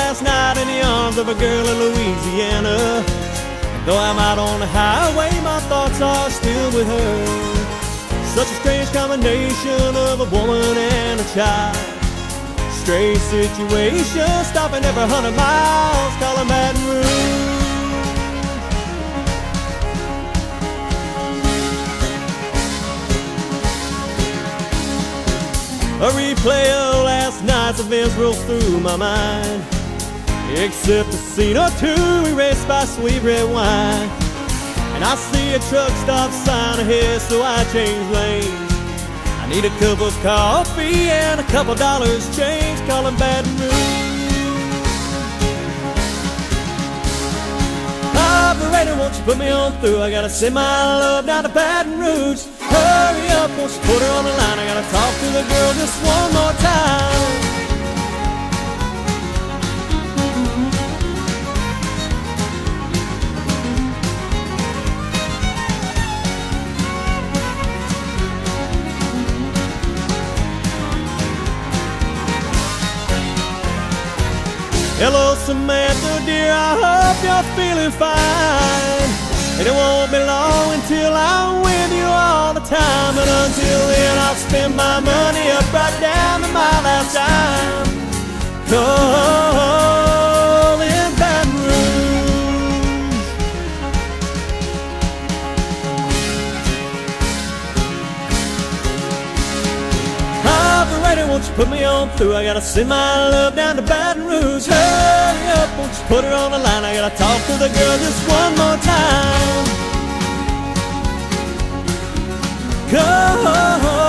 last night in the arms of a girl in Louisiana. Though I'm out on the highway, my thoughts are still with her. Such a strange combination of a woman and a child. Strange situation, stopping every 100 miles, calling Baton Rouge. A replay of last night's events rolls through my mind, except a scene or two erased by sweet red wine. And I see a truck stop sign ahead, so I change lanes. I need a cup of coffee and a couple dollars change, calling Baton Rouge. Operator, won't you put me on through? I gotta send my love down to Baton Rouge. Hurry up, won't you put her on the line? I gotta talk to the girl just one more time. Hello Samantha dear, I hope you're feeling fine. And it won't be long until I'm with you all the time. And until then I'll spend my money up right down to my last dime, calling Baton Rouge. Operator, won't you put me on through? I gotta send my love down to Baton Rouge. Hurry up, won't you put her on the line? I gotta talk to the girl just one more time. Go